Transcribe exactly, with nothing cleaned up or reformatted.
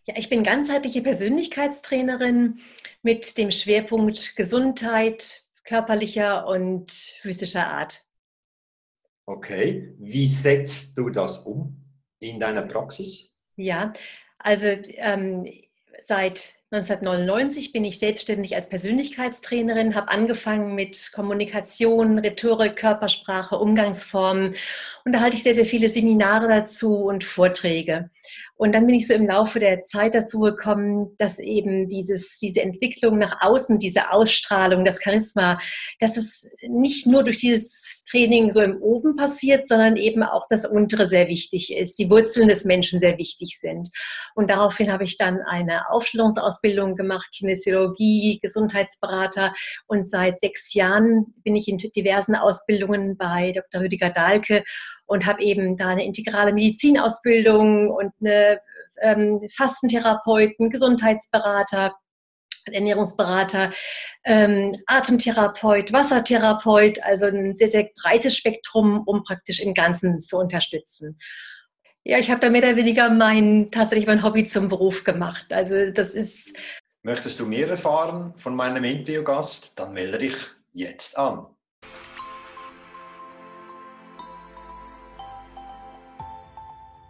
Ja, ich bin ganzheitliche Persönlichkeitstrainerin mit dem Schwerpunkt Gesundheit körperlicher und physischer Art. Okay, wie setzt du das um in deiner Praxis? Ja, also ähm, seit neunzehnhundertneunundneunzig bin ich selbstständig als Persönlichkeitstrainerin, habe angefangen mit Kommunikation, Rhetorik, Körpersprache, Umgangsformen und da halte ich sehr, sehr viele Seminare dazu und Vorträge. Und dann bin ich so im Laufe der Zeit dazu gekommen, dass eben dieses, diese Entwicklung nach außen, diese Ausstrahlung, das Charisma, dass es nicht nur durch dieses Training so im Oben passiert, sondern eben auch das Untere sehr wichtig ist, die Wurzeln des Menschen sehr wichtig sind. Und daraufhin habe ich dann eine Aufstellungsausbildung gemacht, Kinesiologie, Gesundheitsberater. Und seit sechs Jahren bin ich in diversen Ausbildungen bei Doktor Rüdiger Dahlke und habe eben da eine integrale Medizinausbildung und eine ähm, Fastentherapeuten, Gesundheitsberater, Ernährungsberater, ähm, Atemtherapeut, Wassertherapeut, also ein sehr, sehr breites Spektrum, um praktisch im Ganzen zu unterstützen. Ja, ich habe da mehr oder weniger mein, tatsächlich mein Hobby zum Beruf gemacht. Also das ist, Möchtest du mehr erfahren von meinem Interviewgast? Dann melde dich jetzt an.